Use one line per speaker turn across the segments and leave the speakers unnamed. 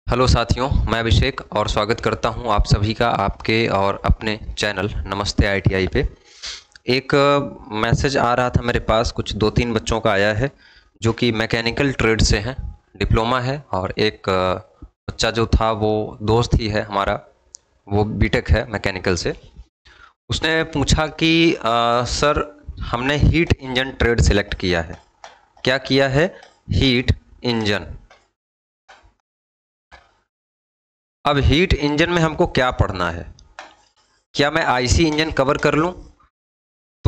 Hello साथियों, मैं अभिषेक और स्वागत करता हूं आप सभी का आपके और अपने चैनल नमस्ते आईटीआई पे। एक मैसेज आ रहा था मेरे पास, कुछ 2-3 बच्चों का आया है जो कि मैकेनिकल ट्रेड से हैं, डिप्लोमा है। और एक बच्चा जो था वो दोस्त ही है हमारा, वो बीटेक है मैकेनिकल से। उसने पूछा कि सर, हमने हीट इंजन ट्रेड सिलेक्ट किया है। क्या किया है? Heat engine. अब हीट इंजन में हमको क्या पढ़ना है? क्या मैं आईसी इंजन कवर कर लूं? तो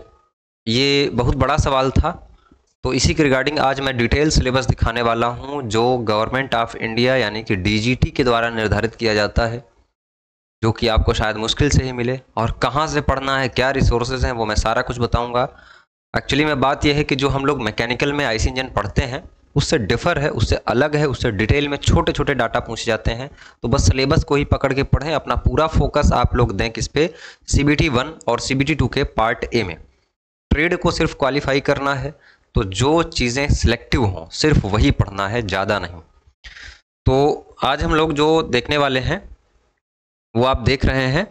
ये बहुत बड़ा सवाल था। तो इसी के रिगार्डिंग आज मैं डिटेल सिलेबस दिखाने वाला हूं जो गवर्नमेंट ऑफ इंडिया यानी कि डीजीटी के द्वारा निर्धारित किया जाता है, जो कि आपको शायद मुश्किल से ही मिले। और कहां से पढ़ना है, क्या रिसोर्सेज हैं, वो मैं सारा कुछ बताऊंगा। एक्चुअली में बात यह है कि जो हम लोग मैकेनिकल में आईसी इंजन पढ़ते हैं उससे डिफ़र है, उससे अलग है, उससे डिटेल में छोटे छोटे डाटा पूछे जाते हैं। तो बस सिलेबस को ही पकड़ के पढ़ें, अपना पूरा फोकस आप लोग दें किस पे? सीबीटी 1 और सीबीटी 2 के पार्ट ए में। ट्रेड को सिर्फ क्वालिफाई करना है, तो जो चीज़ें सिलेक्टिव हों सिर्फ वही पढ़ना है, ज़्यादा नहीं। तो आज हम लोग जो देखने वाले हैं वो आप देख रहे हैं,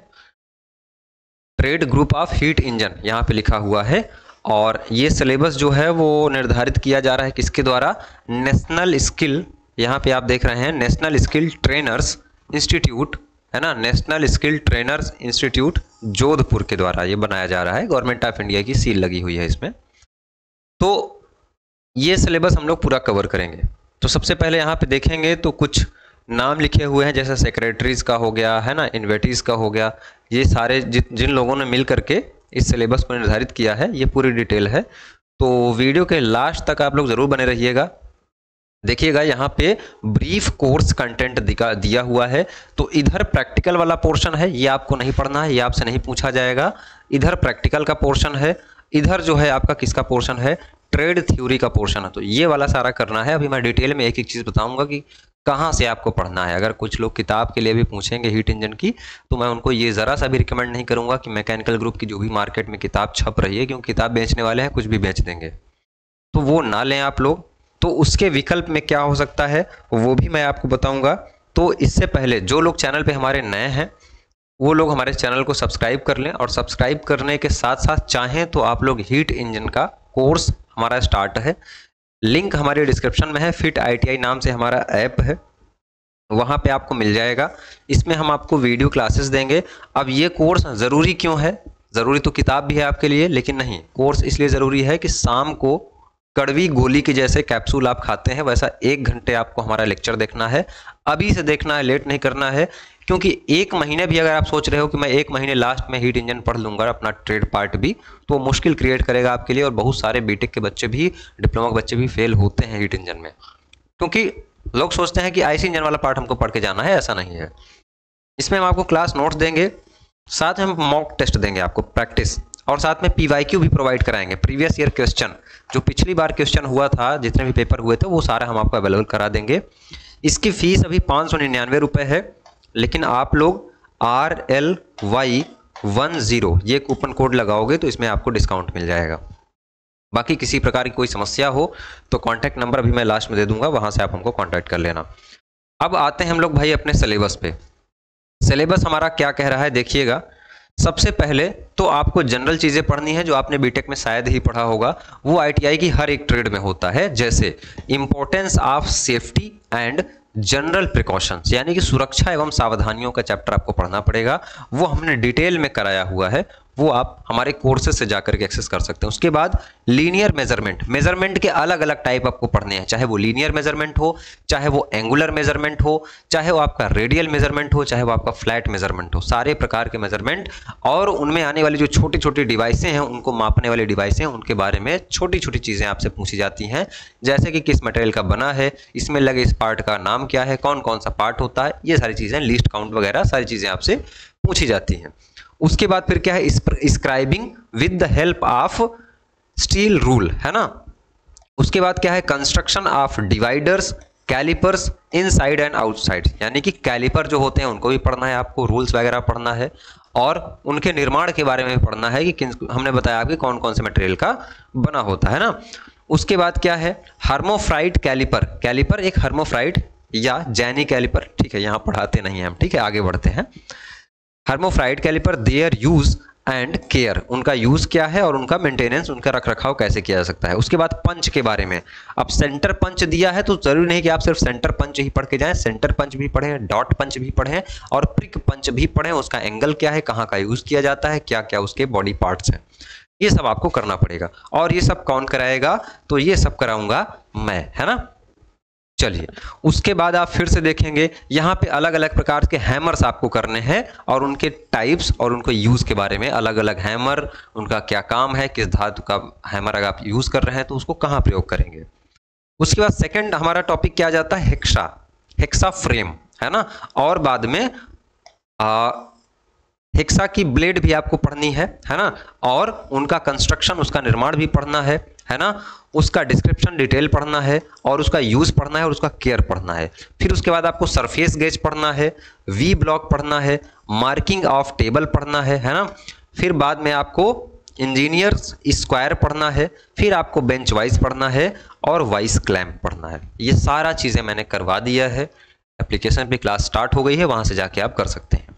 trade group of heat engine यहाँ पे लिखा हुआ है। और ये सिलेबस जो है वो निर्धारित किया जा रहा है किसके द्वारा? नेशनल स्किल, यहाँ पे आप देख रहे हैं नेशनल स्किल ट्रेनर्स इंस्टीट्यूट, है ना, national skill trainers institute Jodhpur के द्वारा ये बनाया जा रहा है। गवर्नमेंट ऑफ इंडिया की सील लगी हुई है इसमें। तो ये सिलेबस हम लोग पूरा कवर करेंगे। तो सबसे पहले यहाँ पे देखेंगे तो कुछ नाम लिखे हुए हैं, जैसे सेक्रेटरीज का हो गया, है ना, इन्वेटीज का हो गया। ये सारे जिन लोगों ने मिल करके इस सिलेबस को निर्धारित किया है, ये पूरी डिटेल है। तो वीडियो के लास्ट तक आप लोग ज़रूर बने रहिएगा। देखिएगा यहाँ पे ब्रीफ कोर्स कंटेंट दिया हुआ है। तो इधर प्रैक्टिकल वाला पोर्शन है, ये आपको नहीं पढ़ना है, ये आपसे नहीं पूछा जाएगा। इधर प्रैक्टिकल का पोर्शन है, इधर जो है आपका किसका पोर्शन है? ट्रेड थ्योरी का पोर्शन है। तो ये वाला सारा करना है। अभी मैं डिटेल में एक एक चीज़ बताऊंगा कि कहाँ से आपको पढ़ना है। अगर कुछ लोग किताब के लिए भी पूछेंगे हीट इंजन की, तो मैं उनको ये ज़रा सा भी रिकमेंड नहीं करूँगा कि मैकेनिकल ग्रुप की जो भी मार्केट में किताब छप रही है, क्योंकि किताब बेचने वाले हैं कुछ भी बेच देंगे, तो वो ना लें आप लोग। तो उसके विकल्प में क्या हो सकता है वो भी मैं आपको बताऊंगा। तो इससे पहले जो लोग चैनल पे हमारे नए हैं वो लोग हमारे चैनल को सब्सक्राइब कर लें, और सब्सक्राइब करने के साथ साथ चाहें तो आप लोग हीट इंजन का कोर्स हमारा स्टार्ट है, लिंक हमारे डिस्क्रिप्शन में है। फिट आईटीआई नाम से हमारा ऐप है, वहाँ पे आपको मिल जाएगा। इसमें हम आपको वीडियो क्लासेस देंगे। अब ये कोर्स ज़रूरी क्यों है? ज़रूरी तो किताब भी है आपके लिए, लेकिन नहीं, कोर्स इसलिए ज़रूरी है कि शाम को कड़वी गोली के जैसे कैप्सूल आप खाते हैं वैसा 1 घंटे आपको हमारा लेक्चर देखना है। अभी से देखना है, लेट नहीं करना है। क्योंकि 1 महीने भी अगर आप सोच रहे हो कि मैं 1 महीने लास्ट में हीट इंजन पढ़ लूँगा अपना ट्रेड पार्ट भी, तो मुश्किल क्रिएट करेगा आपके लिए। और बहुत सारे बीटेक के बच्चे भी, डिप्लोमा के बच्चे भी फेल होते हैं हीट इंजन में, क्योंकि लोग सोचते हैं कि आईसी इंजन वाला पार्ट हमको पढ़ के जाना है। ऐसा नहीं है। इसमें हम आपको क्लास नोट्स देंगे, साथ में हम मॉक टेस्ट देंगे आपको प्रैक्टिस, और साथ में पीवाईक्यू भी प्रोवाइड कराएंगे। प्रीवियस ईयर क्वेश्चन, जो पिछली बार क्वेश्चन हुआ था, जितने भी पेपर हुए थे, वो सारा हम आपको अवेलेबल करा देंगे। इसकी फीस अभी 599 रुपये है, लेकिन आप लोग RLY10 ये कूपन कोड लगाओगे तो इसमें आपको डिस्काउंट मिल जाएगा। बाकी किसी प्रकार की कोई समस्या हो तो कॉन्टैक्ट नंबर अभी मैं लास्ट में दे दूंगा, वहाँ से आप हमको कॉन्टैक्ट कर लेना। अब आते हैं हम लोग भाई अपने सिलेबस पे। सिलेबस हमारा क्या कह रहा है देखिएगा। सबसे पहले तो आपको जनरल चीज़ें पढ़नी है जो आपने बीटेक में शायद ही पढ़ा होगा, वो आईटीआई की हर एक ट्रेड में होता है। जैसे importance of safety and general precautions, यानी कि सुरक्षा एवं सावधानियों का चैप्टर आपको पढ़ना पड़ेगा। वो हमने डिटेल में कराया हुआ है, वो आप हमारे कोर्सेज से जाकर के एक्सेस कर सकते हैं। उसके बाद लीनियर मेजरमेंट, मेजरमेंट के अलग अलग टाइप आपको पढ़ने हैं, चाहे वो लीनियर मेजरमेंट हो, चाहे वो एंगुलर मेजरमेंट हो, चाहे वो आपका रेडियल मेजरमेंट हो, चाहे वो आपका फ्लैट मेजरमेंट हो, सारे प्रकार के मेजरमेंट। और उनमें आने वाली जो छोटी छोटी डिवाइसें हैं, उनको मापने वाली डिवाइसें, उनके बारे में छोटी छोटी चीज़ें आपसे पूछी जाती हैं, जैसे कि किस मटेरियल का बना है, इसमें लगे इस पार्ट का नाम क्या है, कौन कौन सा पार्ट होता है, ये सारी चीज़ें, लिस्ट काउंट वगैरह सारी चीज़ें आपसे पूछी जाती हैं। उसके बाद फिर क्या है? Scribing with the help of steel rule, है ना। उसके बाद क्या है? Construction of dividers, calipers inside and outside, यानी कि कैलिपर जो होते हैं उनको भी पढ़ना है आपको, रूल्स वगैरह पढ़ना है, और उनके निर्माण के बारे में भी पढ़ना है कि हमने बताया आपके कौन कौन से मटेरियल का बना होता है ना। उसके बाद क्या है? हर्मोफ्राइड कैलिपर, कैलिपर एक हर्मोफ्राइड या जैनी कैलिपर, ठीक है, यहाँ पढ़ाते नहीं हैं हम, ठीक है, आगे बढ़ते हैं। Hermaphrodite caliper, their use and care, उनका यूज क्या है और उनका मेंटेनेंस, उनका रखरखाव कैसे किया जा सकता है। उसके बाद पंच के बारे में, अब सेंटर पंच दिया है तो जरूरी नहीं कि आप सिर्फ सेंटर पंच ही पढ़ के जाएं, सेंटर पंच भी पढ़ें, डॉट पंच भी पढ़ें और प्रिक पंच भी पढ़ें, उसका एंगल क्या है, कहाँ का यूज किया जाता है, क्या क्या उसके बॉडी पार्ट्स हैं, ये सब आपको करना पड़ेगा। और ये सब कौन कराएगा, तो ये सब कराऊंगा मैं, है ना। चलिए, उसके बाद आप फिर से देखेंगे यहाँ पे अलग अलग प्रकार के हैमर्स आपको करने हैं और उनके टाइप्स और उनको यूज के बारे में, अलग अलग हैमर, उनका क्या काम है, किस धातु का हैमर अगर आप यूज कर रहे हैं तो उसको कहाँ प्रयोग करेंगे। उसके बाद सेकंड हमारा टॉपिक क्या आ जाता है, हेक्सा फ्रेम, है ना। और बाद में हेक्सा की ब्लेड भी आपको पढ़नी है ना, और उनका कंस्ट्रक्शन, उसका निर्माण भी पढ़ना है ना, उसका डिस्क्रिप्शन डिटेल पढ़ना है और उसका यूज पढ़ना है और उसका केयर पढ़ना है। फिर उसके बाद आपको सरफेस गेज पढ़ना है, वी ब्लॉक पढ़ना है, मार्किंग ऑफ टेबल पढ़ना है ना। फिर बाद में आपको इंजीनियर्स स्क्वायर पढ़ना है, फिर आपको बेंच वाइज पढ़ना है और वाइस क्लैम्प पढ़ना है। ये सारा चीजें मैंने करवा दिया है, एप्लीकेशन पे क्लास स्टार्ट हो गई है, वहां से जाके आप कर सकते हैं।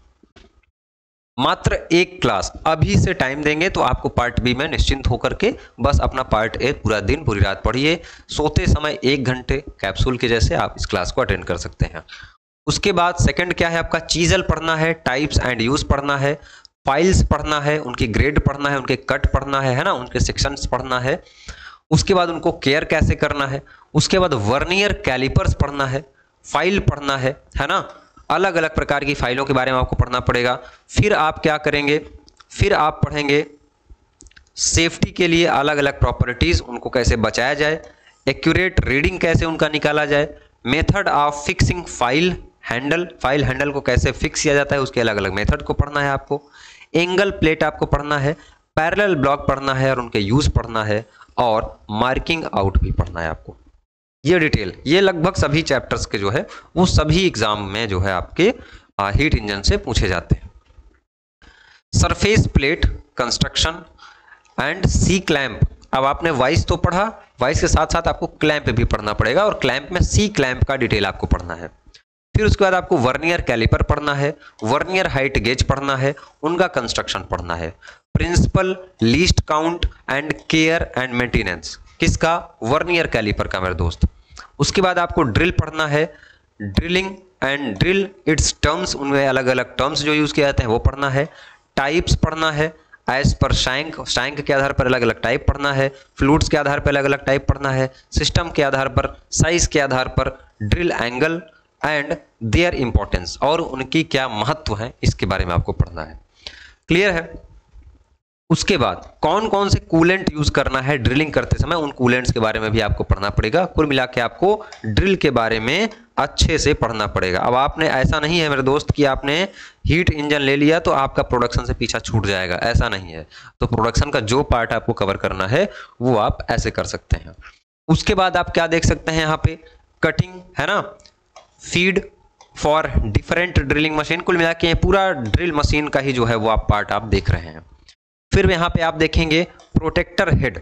मात्र एक क्लास अभी से टाइम देंगे तो आपको पार्ट बी में निश्चिंत होकर के बस अपना पार्ट ए पूरा दिन पूरी रात पढ़िए, सोते समय 1 घंटे कैप्सूल के जैसे आप इस क्लास को अटेंड कर सकते हैं। उसके बाद सेकंड क्या है आपका, चीजल पढ़ना है, टाइप्स एंड यूज पढ़ना है, फाइल्स पढ़ना है, उनकी ग्रेड पढ़ना है, उनके कट पढ़ना है ना, उनके सेक्शंस पढ़ना है। उसके बाद उनको केयर कैसे करना है। उसके बाद वर्नियर कैलिपर्स पढ़ना है, फाइल पढ़ना है ना, अलग अलग प्रकार की फाइलों के बारे में आपको पढ़ना पड़ेगा। फिर आप क्या करेंगे, फिर आप पढ़ेंगे सेफ्टी के लिए अलग अलग प्रॉपर्टीज, उनको कैसे बचाया जाए, एक्यूरेट रीडिंग कैसे उनका निकाला जाए, method of fixing file handle को कैसे फिक्स किया जाता है, उसके अलग अलग मेथड को पढ़ना है आपको। एंगल प्लेट आपको पढ़ना है, पैरेलल ब्लॉक पढ़ना है और उनके यूज पढ़ना है, और मार्किंग आउट भी पढ़ना है आपको। ये डिटेल, ये लगभग सभी चैप्टर्स के जो है वो सभी एग्जाम में जो है आपके हीट इंजन से पूछे जाते हैं। Surface plate construction and C clamp, अब आपने वाइस तो पढ़ा, वाइस के साथ साथ आपको क्लैंप भी पढ़ना पड़ेगा और क्लैंप में सी क्लैंप का डिटेल आपको पढ़ना है। फिर उसके बाद आपको वर्नियर कैलिपर पढ़ना है, वर्नियर हाइट गेज पढ़ना है, उनका कंस्ट्रक्शन पढ़ना है, principle, least count and care and maintenance, किसका, वर्नियर कैलिपर का मेरे दोस्त। उसके बाद आपको ड्रिल पढ़ना है, drilling and drill its terms, उनमें अलग अलग टर्म्स जो यूज किए जाते हैं वो पढ़ना है। टाइप्स पढ़ना है, एज पर शैंक के आधार पर अलग अलग टाइप पढ़ना है, फ्लूट्स के आधार पर अलग अलग टाइप पढ़ना है, सिस्टम के आधार पर, साइज के आधार पर, drill angle and their importance, और उनकी क्या महत्व है इसके बारे में आपको पढ़ना है। क्लियर है। उसके बाद कौन कौन से कूलेंट यूज करना है ड्रिलिंग करते समय, उन कूलेंट्स के बारे में भी आपको पढ़ना पड़ेगा। कुल मिला के आपको ड्रिल के बारे में अच्छे से पढ़ना पड़ेगा। अब आपने, ऐसा नहीं है मेरे दोस्त कि आपने हीट इंजन ले लिया तो आपका प्रोडक्शन से पीछा छूट जाएगा, ऐसा नहीं है। तो प्रोडक्शन का जो पार्ट आपको कवर करना है वो आप ऐसे कर सकते हैं। उसके बाद आप क्या देख सकते हैं यहाँ पे, कटिंग है ना, feed for different drilling machine, कुल मिला के पूरा ड्रिल मशीन का ही जो है वो आप पार्ट आप देख रहे हैं। फिर यहाँ पे आप देखेंगे protector head,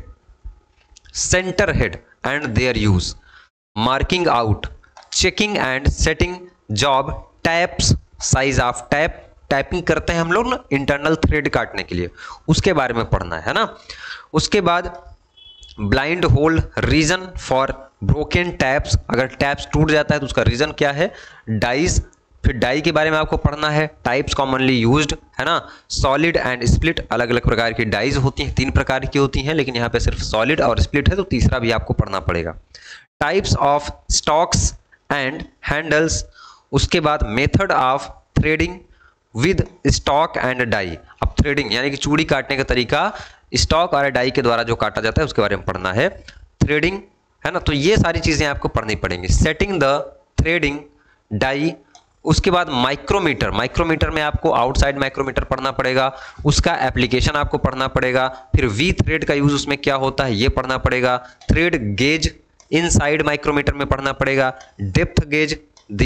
centre head and their use, marking out, checking and setting job, taps, size of tap, typing करते हैं हम लोग ना इंटरनल थ्रेड काटने के लिए, उसके बारे में पढ़ना है ना। उसके बाद blind hole reason for broken taps, अगर टैप्स टूट जाता है तो उसका रीजन क्या है, डाइज, फिर डाई के बारे में आपको पढ़ना है, टाइप्स कॉमनली यूज्ड है ना, सॉलिड एंड स्प्लिट, अलग अलग प्रकार की डाइज होती हैं, 3 प्रकार की होती हैं, लेकिन यहाँ पे सिर्फ सॉलिड और स्प्लिट है तो तीसरा भी आपको पढ़ना पड़ेगा। Types of stocks and handles, उसके बाद method of threading with stock and die, अब थ्रेडिंग यानी कि चूड़ी काटने का तरीका स्टॉक और डाई के द्वारा जो काटा जाता है उसके बारे में पढ़ना है, थ्रेडिंग है ना, तो ये सारी चीजें आपको पढ़नी पड़ेंगी। सेटिंग द थ्रेडिंग डाई, उसके बाद माइक्रोमीटर, माइक्रोमीटर में आपको आउटसाइड माइक्रोमीटर पढ़ना पड़ेगा, उसका एप्लीकेशन आपको पढ़ना पड़ेगा। फिर वी थ्रेड का यूज उसमें क्या होता है ये पढ़ना पड़ेगा, थ्रेड गेज इनसाइड माइक्रोमीटर में पढ़ना पड़ेगा, डेप्थ गेज, देयर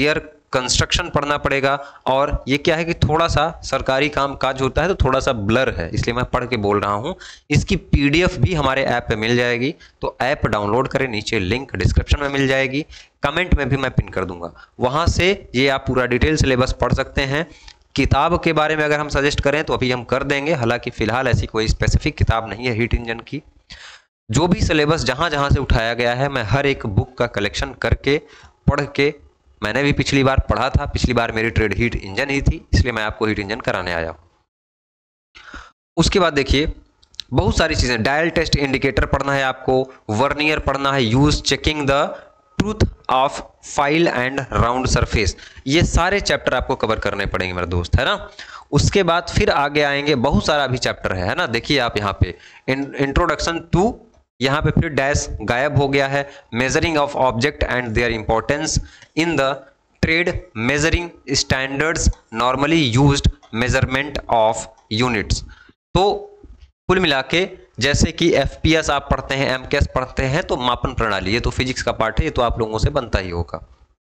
कंस्ट्रक्शन पढ़ना पड़ेगा। और ये क्या है कि थोड़ा सा सरकारी काम काज होता है तो थोड़ा सा ब्लर है, इसलिए मैं पढ़ के बोल रहा हूँ। इसकी पीडीएफ भी हमारे ऐप पे मिल जाएगी, तो ऐप डाउनलोड करें, नीचे लिंक डिस्क्रिप्शन में मिल जाएगी, कमेंट में भी मैं पिन कर दूंगा, वहां से ये आप पूरा डिटेल सिलेबस पढ़ सकते हैं। किताब के बारे में अगर हम सजेस्ट करें तो अभी हम कर देंगे, हालांकि फिलहाल ऐसी कोई स्पेसिफिक किताब नहीं है हीट इंजन की। जो भी सिलेबस जहां जहां से उठाया गया है मैं हर एक बुक का कलेक्शन करके पढ़ के, मैंने भी पिछली बार पढ़ा था, पिछली बार मेरी ट्रेड हीट इंजन ही थी, इसलिए मैं आपको हीट इंजन कराने आया हूं। उसके बाद देखिए बहुत सारी चीजें, डायल टेस्ट इंडिकेटर पढ़ना है आपको, वर्नियर पढ़ना है, use checking the truth of file and round surface, ये सारे चैप्टर आपको कवर करने पड़ेंगे मेरे दोस्त, है ना। उसके बाद फिर आगे आएंगे, बहुत सारा भी चैप्टर है ना। देखिए आप यहाँ पे इंट्रोडक्शन टू, यहाँ पे फिर डैश गायब हो गया है, measuring of object and their importance in the trade, measuring standards normally used, measurement of units. तो कुल मिला के जैसे कि एफपीएस आप पढ़ते हैं, एमकेएस पढ़ते हैं, तो मापन प्रणाली, ये तो फिजिक्स का पार्ट है, ये तो आप लोगों से बनता ही होगा।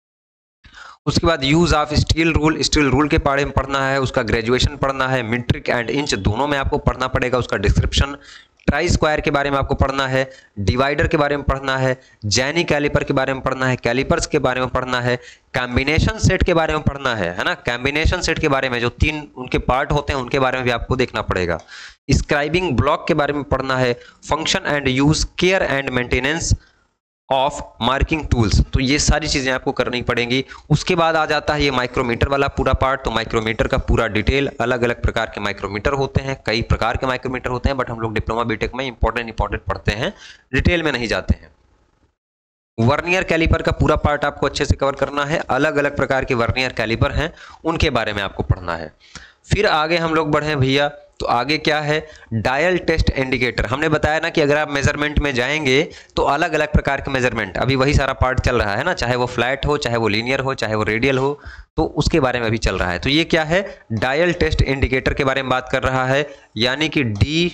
उसके बाद use of steel rule, steel rule के बारे में पढ़ना है, उसका ग्रेजुएशन पढ़ना है, मीट्रिक एंड इंच दोनों में आपको पढ़ना पड़ेगा, उसका डिस्क्रिप्शन, ट्राई स्क्वायर के बारे में आपको पढ़ना है, डिवाइडर के बारे में पढ़ना है, जैनी कैलिपर के बारे में पढ़ना है, कैलिपर्स के बारे में पढ़ना है, कॉम्बिनेशन सेट के बारे में पढ़ना है ना। कॉम्बिनेशन सेट के बारे में जो 3 उनके पार्ट होते हैं उनके बारे में भी आपको देखना पड़ेगा। स्क्राइबिंग ब्लॉक के बारे में पढ़ना है, function and use, care and maintenance of marking tools, तो ये सारी चीजें आपको करनी पड़ेंगी। उसके बाद आ जाता है ये माइक्रोमीटर वाला पूरा पार्ट, तो माइक्रोमीटर का पूरा डिटेल, अलग अलग प्रकार के माइक्रोमीटर होते हैं, कई प्रकार के माइक्रोमीटर होते हैं, बट हम लोग डिप्लोमा बीटेक में इंपॉर्टेंट पढ़ते हैं, डिटेल में नहीं जाते हैं। वर्नियर कैलिपर का पूरा पार्ट आपको अच्छे से कवर करना है, अलग अलग प्रकार के वर्नियर कैलिपर हैं उनके बारे में आपको पढ़ना है। फिर आगे हम लोग बढ़े भैया, तो आगे क्या है, डायल टेस्ट इंडिकेटर। हमने बताया ना कि अगर आप मेजरमेंट में जाएंगे तो अलग अलग प्रकार के मेजरमेंट, अभी वही सारा पार्ट चल रहा है ना, चाहे वो फ्लैट हो, चाहे वो लीनियर हो, चाहे वो रेडियल हो, तो उसके बारे में अभी चल रहा है। तो ये क्या है, डायल टेस्ट इंडिकेटर के बारे में बात कर रहा है, यानी कि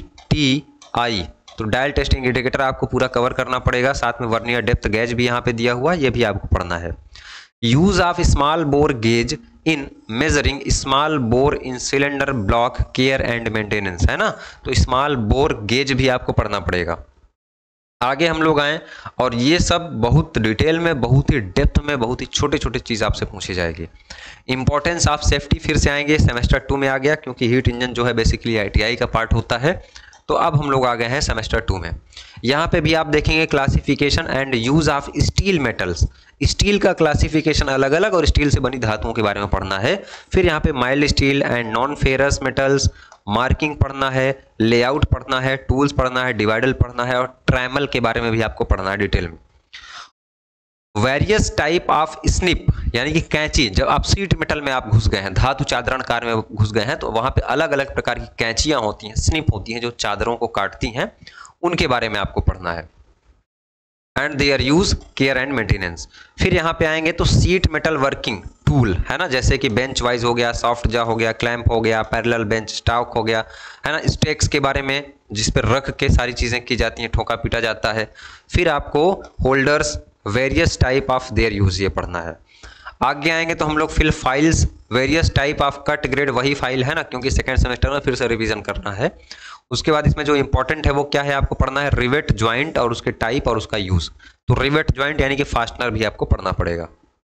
DTI। तो डायल टेस्ट इंडिकेटर आपको पूरा कवर करना पड़ेगा, साथ में वर्नियर डेप्थ गेज भी यहाँ पे दिया हुआ है, ये भी आपको पढ़ना है। Use of small bore gauge in measuring small bore in cylinder block, care and maintenance, है ना। तो स्मॉल बोर गेज भी आपको पढ़ना पड़ेगा। आगे हम लोग आए और ये सब बहुत डिटेल में, बहुत ही डेप्थ में, बहुत ही छोटे छोटे चीज आपसे पूछी जाएगी। इंपॉर्टेंस ऑफ सेफ्टी फिर से आएंगे, सेमेस्टर 2 में आ गया, क्योंकि हीट इंजन जो है बेसिकली ITI का पार्ट होता है। तो अब हम लोग आ गए हैं सेमेस्टर 2 में। यहाँ पे भी आप देखेंगे classification and use of steel metals, steel का क्लासिफिकेशन अलग अलग और स्टील से बनी धातुओं के बारे में पढ़ना है। फिर यहाँ पे mild steel and non ferrous metals, marking पढ़ना है, लेआउट पढ़ना है, टूल्स पढ़ना है, डिवाइडर पढ़ना है, और ट्रैमल के बारे में भी आपको पढ़ना है डिटेल में। वेरियस टाइप ऑफ स्निप, यानी कि कैंची, जब आप सीट मेटल में आप घुस गए हैं, धातु चादरण कार में घुस गए हैं, तो वहां पे अलग अलग प्रकार की कैंचियां होती हैं, स्निप होती हैं, जो चादरों को काटती हैं, उनके बारे में आपको पढ़ना है। And their use, care and maintenance. फिर यहाँ पे आएंगे तो सीट मेटल वर्किंग टूल, है ना, जैसे कि बेंच वाइज हो गया, सॉफ्ट जा हो गया, क्लैंप हो गया, पैरेलल बेंच स्टॉक हो गया, है ना, स्टेक्स के बारे में जिस पर रख के सारी चीजें की जाती हैं, ठोका पीटा जाता है। फिर आपको holders, various type of their use, ये पढ़ना है। आगे आएंगे तो हम लोग फिर files, various type of cut grade, वही फाइल है ना, क्योंकि सेकंड सेमेस्टर में फिर से रिवीजन करना है। उसके बाद इसमें जो इंपॉर्टेंट है वो क्या है, आपको पढ़ना है रिवेट ज्वाइंट और उसके टाइप और उसका यूज। तो रिवेट ज्वाइंट यानी कि फास्टनर भी आपको पढ़ना पड़ेगा।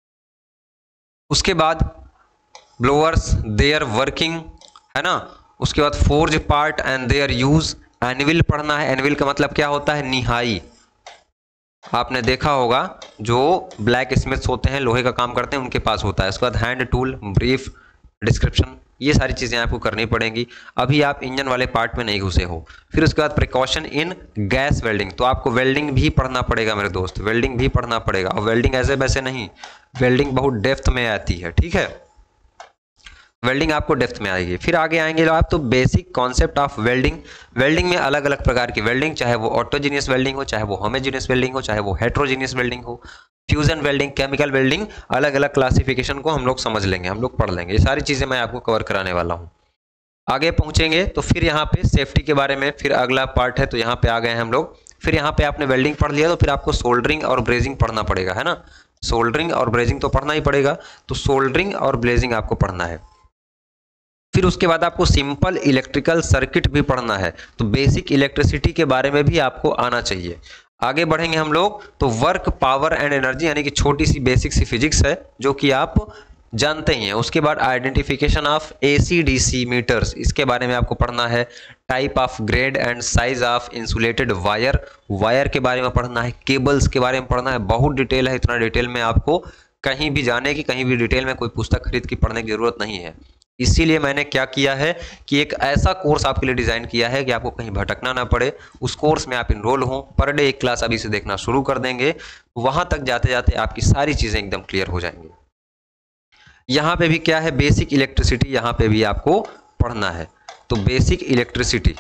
उसके बाद ब्लोअर्स, देयर वर्किंग, है ना। उसके बाद forge part and their use. Anvil पढ़ना है, एनविल का मतलब क्या होता है, निहाई। आपने देखा होगा जो ब्लैक स्मिथ्स होते हैं, लोहे का काम करते हैं, उनके पास होता है। उसके बाद हैंड टूल, ब्रीफ, डिस्क्रिप्शन, ये सारी चीजें आपको करनी पड़ेंगी। अभी आप इंजन वाले पार्ट में नहीं घुसे हो। फिर उसके बाद प्रिकॉशन इन गैस वेल्डिंग, तो आपको वेल्डिंग भी पढ़ना पड़ेगा मेरे दोस्त, वेल्डिंग भी पढ़ना पड़ेगा। और वेल्डिंग ऐसे वैसे नहीं, वेल्डिंग बहुत डेप्थ में आती है, ठीक है, वेल्डिंग आपको डेप्थ में आएगी। फिर आगे आएंगे आप तो basic concept of welding. Welding में अलग अलग प्रकार की वेल्डिंग, चाहे वो ऑटोजीनियस वेल्डिंग हो, चाहे वो होमोजीनियस वेल्डिंग हो, चाहे वो हेट्रोजीनियस वेल्डिंग हो, फ्यूजन वेल्डिंग, केमिकल वेल्डिंग, अलग अलग क्लासिफिकेशन को हम लोग समझ लेंगे, हम लोग पढ़ लेंगे। ये सारी चीजें मैं आपको कवर कराने वाला हूँ। आगे पहुंचेंगे तो फिर यहाँ पे सेफ्टी के बारे में फिर अगला पार्ट है, तो यहाँ पे आ गए हैं हम लोग। फिर यहाँ पे आपने वेल्डिंग पढ़ लिया तो फिर आपको सोल्डरिंग और ब्रेजिंग पढ़ना पड़ेगा, है ना। सोल्डरिंग और ब्रेजिंग तो पढ़ना ही पड़ेगा, तो सोल्डरिंग और ब्लेजिंग आपको पढ़ना है। फिर उसके बाद आपको सिंपल इलेक्ट्रिकल सर्किट भी पढ़ना है, तो बेसिक इलेक्ट्रिसिटी के बारे में भी आपको आना चाहिए। आगे बढ़ेंगे हम लोग तो वर्क, पावर एंड एनर्जी यानी कि छोटी सी बेसिक सी फिजिक्स है जो कि आप जानते ही हैं। उसके बाद identification of AC DC meters, इसके बारे में आपको पढ़ना है। Type of grade and size of insulated wire, wire के बारे में पढ़ना है। केबल्स के बारे में पढ़ना है, बहुत डिटेल है, इतना डिटेल में आपको कहीं भी जाने की, कहीं भी डिटेल में कोई पुस्तक खरीद की पढ़ने की जरूरत नहीं है। इसीलिए मैंने क्या किया है कि एक ऐसा कोर्स आपके लिए डिज़ाइन किया है कि आपको कहीं भटकना ना पड़े। उस कोर्स में आप इनरोल हों, पर डे एक क्लास अभी से देखना शुरू कर देंगे, वहां तक जाते जाते आपकी सारी चीज़ें एकदम क्लियर हो जाएंगी। यहाँ पे भी क्या है, बेसिक इलेक्ट्रिसिटी, यहाँ पे भी आपको पढ़ना है। तो बेसिक इलेक्ट्रिसिटी,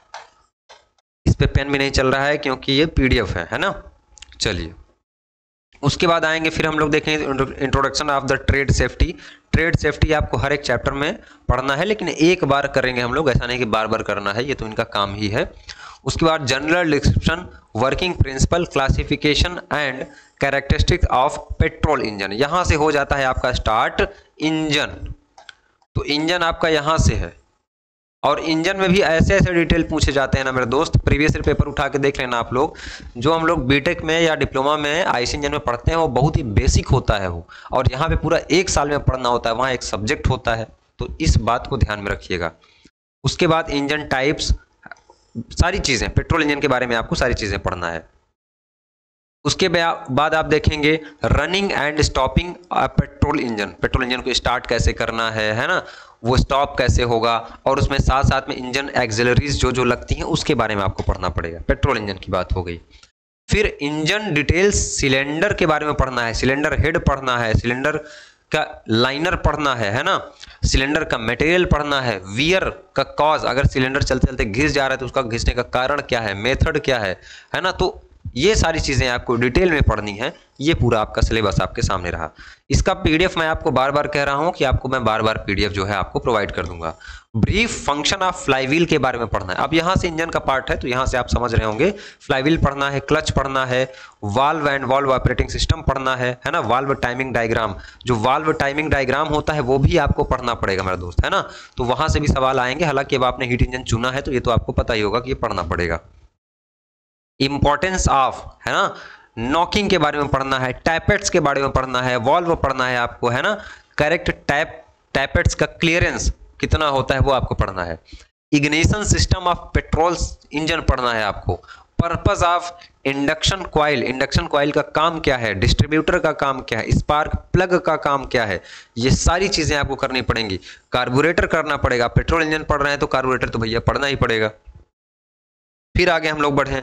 इस पे पेन भी नहीं चल रहा है क्योंकि ये पीडीएफ है ना। चलिए उसके बाद आएंगे, फिर हम लोग देखेंगे introduction of the trade safety. Trade safety आपको हर एक चैप्टर में पढ़ना है, लेकिन एक बार करेंगे हम लोग, ऐसा नहीं कि बार बार करना है, ये तो इनका काम ही है। उसके बाद general description, working principle, classification and characteristic of petrol engine, यहां से हो जाता है आपका स्टार्ट इंजन। तो इंजन आपका यहां से है, और इंजन में भी ऐसे ऐसे डिटेल पूछे जाते हैं ना मेरे दोस्त, प्रीवियस ईयर पेपर उठा के देख लेना आप लोग। जो हम लोग बीटेक में या डिप्लोमा में आईसी इंजन में पढ़ते हैं वो बहुत ही बेसिक होता है वो, और यहाँ पे पूरा एक साल में पढ़ना होता है, वहाँ एक सब्जेक्ट होता है, तो इस बात को ध्यान में रखिएगा। उसके बाद इंजन टाइप्स, सारी चीज़ें, पेट्रोल इंजन के बारे में आपको सारी चीज़ें पढ़ना है। उसके बाद आप देखेंगे running and stopping petrol engine, petrol engine को स्टार्ट कैसे करना है ना, वो स्टॉप कैसे होगा, और उसमें साथ साथ में इंजन एक्सिलरीज जो जो लगती हैं उसके बारे में आपको पढ़ना पड़ेगा। पेट्रोल इंजन की बात हो गई। फिर इंजन डिटेल्स, सिलेंडर के बारे में पढ़ना है, सिलेंडर हेड पढ़ना है, सिलेंडर का लाइनर पढ़ना है ना, सिलेंडर का मटेरियल पढ़ना है, वियर का कॉज, अगर सिलेंडर चलते चलते घिस जा रहा है तो उसका घिसने का कारण क्या है, मेथड क्या है ना। तो ये सारी चीज़ें आपको डिटेल में पढ़नी है। ये पूरा आपका सिलेबस आपके सामने रहा। इसका पीडीएफ मैं आपको बार बार कह रहा हूं कि आपको मैं बार बार पीडीएफ जो है आपको प्रोवाइड कर दूंगा। ब्रीफ फंक्शन ऑफ फ्लाईव्हील के बारे में पढ़ना है। अब यहाँ से इंजन का पार्ट है तो यहाँ से आप समझ रहे होंगे, फ्लाईव्हील पढ़ना है, क्लच पढ़ना है, valve and valve operating system पढ़ना है ना, वाल्व टाइमिंग डायग्राम, जो वाल्व टाइमिंग डायग्राम होता है वो भी आपको पढ़ना पड़ेगा मेरा दोस्त, है ना। तो वहां से भी सवाल आएंगे, हालांकि अब आपने हीट इंजन चुना है तो ये तो आपको पता ही होगा कि ये पढ़ना पड़ेगा। इंपॉर्टेंस ऑफ, है ना, नॉकिंग के बारे में पढ़ना है, टैपेट्स के बारे में पढ़ना है, वॉल्व पढ़ना है आपको, है ना, करेक्ट टैपेट्स का क्लियरेंस कितना होता है वो आपको पढ़ना है। Ignition system of petrol engine पढ़ना है आपको। Purpose of induction coil, induction coil का काम क्या है, डिस्ट्रीब्यूटर का काम क्या है, स्पार्क प्लग का काम क्या है, ये सारी चीजें आपको करनी पड़ेंगी। कार्बोरेटर करना पड़ेगा, पेट्रोल इंजन पढ़ रहे हैं तो कार्बोरेटर तो भैया पढ़ना ही पड़ेगा। फिर आगे हम लोग बढ़े,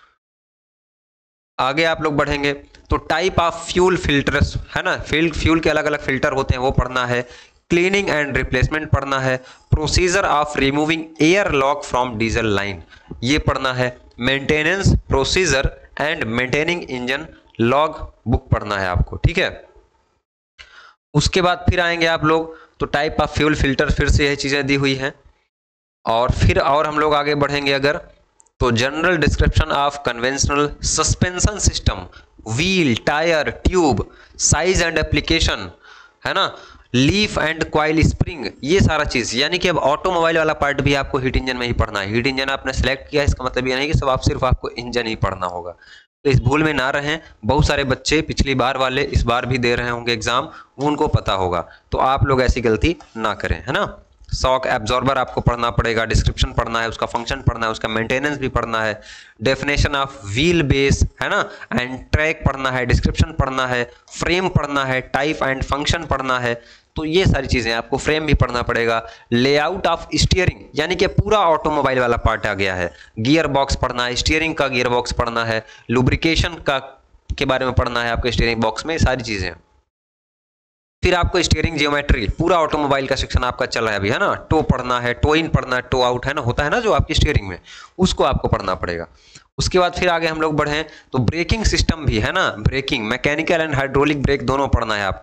आगे आप लोग बढ़ेंगे तो टाइप ऑफ फ्यूल फिल्टर्स, है ना, फ्यूल के अलग अलग फिल्टर होते हैं वो पढ़ना है। क्लीनिंग एंड रिप्लेसमेंट पढ़ना है। Procedure of removing air lock from diesel line, ये पढ़ना है। Maintenance procedure and maintaining engine log book पढ़ना है आपको, ठीक है। उसके बाद फिर आएंगे आप लोग तो टाइप ऑफ फ्यूल फिल्टर, फिर से यही चीजें दी हुई हैं। और फिर और हम लोग आगे बढ़ेंगे अगर तो general description of conventional suspension system, wheel, tyre, tube, size and application, है ना, लीफ एंड कॉइल स्प्रिंग, ये सारा चीज, यानी कि अब ऑटोमोबाइल वाला पार्ट भी आपको हीट इंजन में ही पढ़ना है। हीट इंजन आपने सेलेक्ट किया, इसका मतलब ये नहीं कि सब सिर्फ आपको इंजन ही पढ़ना होगा, तो इस भूल में ना रहें। बहुत सारे बच्चे पिछली बार वाले इस बार भी दे रहे होंगे एग्जाम, उनको पता होगा, तो आप लोग ऐसी गलती ना करें, है ना। शॉक एब्जॉर्बर आपको पढ़ना पड़ेगा, डिस्क्रिप्शन पढ़ना है, उसका फंक्शन पढ़ना है, उसका मेंटेनेंस भी पढ़ना है, डेफिनेशन ऑफ व्हील बेस, है ना, एंड ट्रैक पढ़ना है, डिस्क्रिप्शन पढ़ना है, फ्रेम पढ़ना है, टाइप एंड फंक्शन पढ़ना है, तो ये सारी चीजें आपको, फ्रेम भी पढ़ना पड़ेगा। लेआउट ऑफ स्टीयरिंग, यानी कि पूरा ऑटोमोबाइल वाला पार्ट आ गया है। गियर बॉक्स पढ़ना है, स्टीयरिंग का गियर बॉक्स पढ़ना है, लुब्रिकेशन का के बारे में पढ़ना है आपको स्टीयरिंग बॉक्स में, सारी चीजें। फिर आपको स्टीयरिंग जियोमेट्री, पूरा ऑटोमोबाइल का सेक्शन आपका चल रहा है अभी, है ना, टो पढ़ना है, टो इन पढ़ना है, टो आउट, है ना, होता है ना जो आपकी स्टीयरिंग में, उसको आपको पढ़ना पड़ेगा। उसके बाद फिर आगे हम लोग बढ़े तो ब्रेकिंग सिस्टम भी, है ना, braking, mechanical and hydraulic brake दोनों पढ़ना है आपको।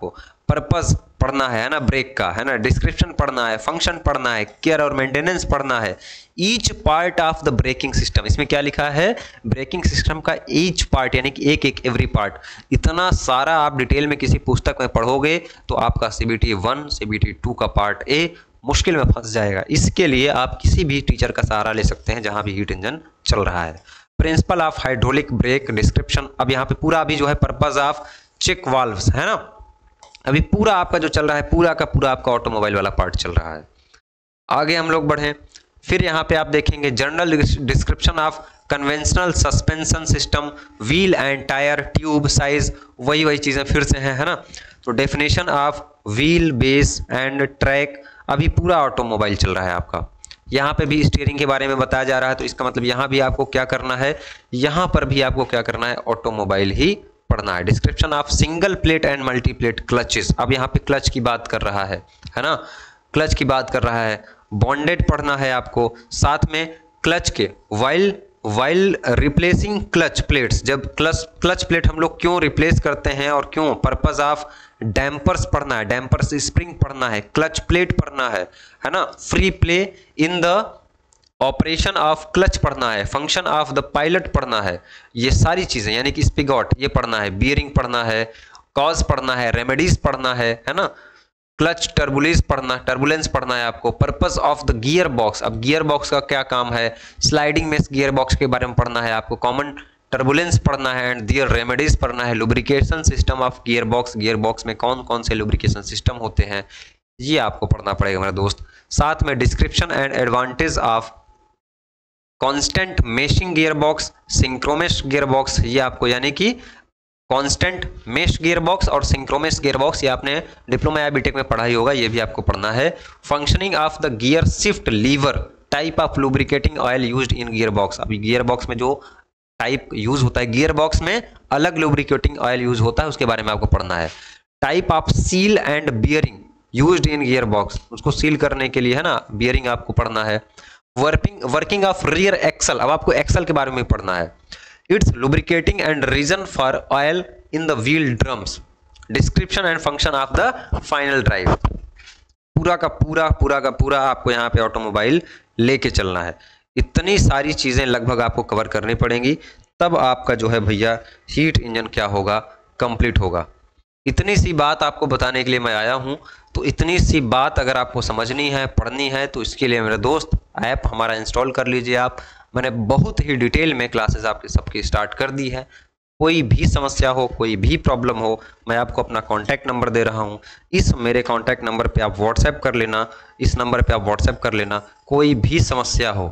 पर्पस पढ़ना है ना, ब्रेक का है ना, डिस्क्रिप्शन पढ़ना है, फंक्शन पढ़ना है, केयर और मेंटेनेंस पढ़ना है, each part of the braking system. इसमें क्या लिखा है, ब्रेकिंग सिस्टम का ईच पार्ट यानी कि एक एक एवरी पार्ट, इतना सारा आप डिटेल में किसी पुस्तक में पढ़ोगे तो आपका CBT 1 CBT 2 का पार्ट ए मुश्किल में फंस जाएगा। इसके लिए आप किसी भी टीचर का सहारा ले सकते हैं जहां भी हीट इंजन चल रहा है। Principle of hydraulic brake description, अब यहाँ पे पूरा अभी जो है पर्पस ऑफ चेक वाल्व्स है ना, अभी पूरा आपका जो चल रहा है पूरा का पूरा आपका ऑटोमोबाइल वाला पार्ट चल रहा है। आगे हम लोग बढ़ें, फिर यहाँ पे आप देखेंगे general description of conventional suspension system, wheel and tyre, tube size, वही चीज़ें फिर से हैं है ना। तो definition of wheel base and track, अभी पूरा ऑटोमोबाइल चल रहा है आपका। यहाँ पे भी स्टीयरिंग के बारे में बताया जा रहा है, तो इसका मतलब यहाँ भी आपको क्या करना है, यहाँ पर भी आपको क्या करना है, ऑटोमोबाइल ही पढ़ना है। Description of single plate and multi plate clutches, अब यहाँ पे क्लच की बात कर रहा है ना, क्लच की बात कर रहा है। बॉन्डेड पढ़ना है आपको, साथ में क्लच के वाइल रिप्लेसिंग क्लच प्लेट्स, जब क्लच प्लेट हम लोग क्यों रिप्लेस करते हैं और क्यों, पर्पस ऑफ डैम्पर्स पढ़ना है, डैम्पर्स स्प्रिंग पढ़ना है, क्लच प्लेट पढ़ना है ना, free play in the operation of clutch पढ़ना है, फंक्शन ऑफ द पायलट पढ़ना है, ये सारी चीजें यानी कि स्पिगॉट ये पढ़ना है, बियरिंग पढ़ना है, कॉज पढ़ना है, रेमेडीज पढ़ना है ना, क्लच टर्बुलेंस पढ़ना है आपको, purpose of the gear box, अब गियर बॉक्स का क्या काम है, स्लाइडिंग मेश गियर बॉक्स के बारे में पढ़ना है आपको, कॉमन टर्बुलेंस पढ़ना है एंड दियर रेमेडीज पढ़ना है, lubrication system of gear box में कौन कौन से लुब्रिकेशन सिस्टम होते हैं ये आपको पढ़ना पड़ेगा मेरा दोस्त। साथ में description and advantage of constant meshing gear box, synchromesh gear box, ये आपको यानी कि कांस्टेंट मेश गियर बॉक्स और सिंक्रोमेश गियर बॉक्स ये आपने डिप्लोमा या बीटेक में पढ़ाई होगा, ये भी आपको पढ़ना है। Functioning of the gear shift lever, type of lubricating oil used in gear box, अभी गियर बॉक्स में जो टाइप यूज होता है, गियर बॉक्स में अलग लुब्रिकेटिंग ऑयल यूज होता है उसके बारे में आपको पढ़ना है। Type of seal and bearing used in gear box, उसको सील करने के लिए है ना बियरिंग आपको पढ़ना है। वर्किंग ऑफ रियर एक्सल, अब आपको एक्सल के बारे में पढ़ना है। Its lubricating and reason for oil in the wheel drums, description and function of the final drive, पूरा का पूरा आपको यहाँ पे ऑटोमोबाइल लेके चलना है। इतनी सारी चीजें लगभग आपको कवर करनी पड़ेंगी, तब आपका जो है भैया हीट इंजन क्या होगा, कंप्लीट होगा। इतनी सी बात आपको बताने के लिए मैं आया हूं, तो इतनी सी बात अगर आपको समझनी है, पढ़नी है, तो इसके लिए मेरे दोस्त ऐप हमारा इंस्टॉल कर लीजिए आप। मैंने बहुत ही डिटेल में क्लासेस आपके सबकी स्टार्ट कर दी है। कोई भी समस्या हो, कोई भी प्रॉब्लम हो, मैं आपको अपना कॉन्टैक्ट नंबर दे रहा हूं, इस मेरे कॉन्टैक्ट नंबर पे आप व्हाट्सएप कर लेना, इस नंबर पे आप व्हाट्सएप कर लेना। कोई भी समस्या हो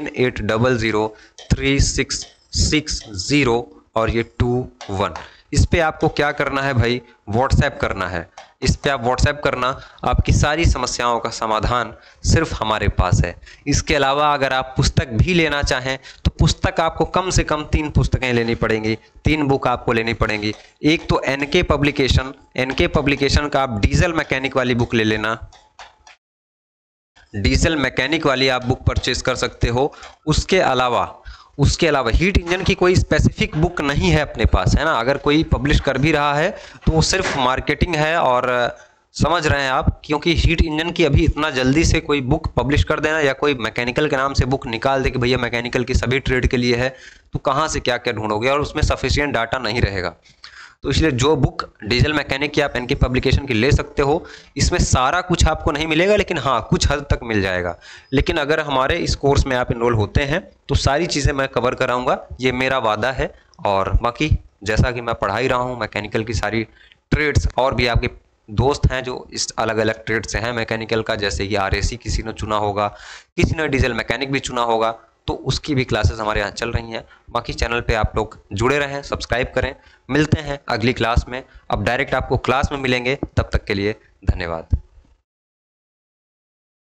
78003660 और ये 21, इस पे आपको क्या करना है भाई, व्हाट्सएप करना है। इस पे आप व्हाट्सएप करना, आपकी सारी समस्याओं का समाधान सिर्फ हमारे पास है। इसके अलावा अगर आप पुस्तक भी लेना चाहें तो पुस्तक आपको कम से कम 3 पुस्तकें लेनी पड़ेंगी, 3 बुक आपको लेनी पड़ेंगी। एक तो एनके पब्लिकेशन का आप डीजल मैकेनिक वाली बुक ले लेना, डीजल मैकेनिक वाली आप बुक परचेज कर सकते हो। उसके अलावा हीट इंजन की कोई स्पेसिफिक बुक नहीं है अपने पास, है ना। अगर कोई पब्लिश कर भी रहा है तो वो सिर्फ मार्केटिंग है, और समझ रहे हैं आप, क्योंकि हीट इंजन की अभी इतना जल्दी से कोई बुक पब्लिश कर देना या कोई मैकेनिकल के नाम से बुक निकाल दे कि भैया मैकेनिकल की सभी ट्रेड के लिए है, तो कहाँ से क्या क्या ढूंढोगे, और उसमें सफिशिएंट डाटा नहीं रहेगा। तो इसलिए जो बुक डीजल मैकेनिक की आप एनके पब्लिकेशन की ले सकते हो, इसमें सारा कुछ आपको नहीं मिलेगा, लेकिन हाँ कुछ हद तक मिल जाएगा। लेकिन अगर हमारे इस कोर्स में आप इनरोल होते हैं तो सारी चीज़ें मैं कवर कराऊंगा, ये मेरा वादा है। और बाकी जैसा कि मैं पढ़ा ही रहा हूँ मैकेनिकल की सारी ट्रेड्स, और भी आपके दोस्त हैं जो इस अलग अलग ट्रेड से हैं मैकेनिकल का, जैसे कि RAC किसी ने चुना होगा, किसी ने डीजल मैकेनिक भी चुना होगा, तो उसकी भी क्लासेस हमारे यहाँ चल रही हैं। बाकी चैनल पे आप लोग जुड़े रहें, सब्सक्राइब करें। मिलते हैं अगली क्लास में, अब डायरेक्ट आपको क्लास में मिलेंगे, तब तक के लिए धन्यवाद।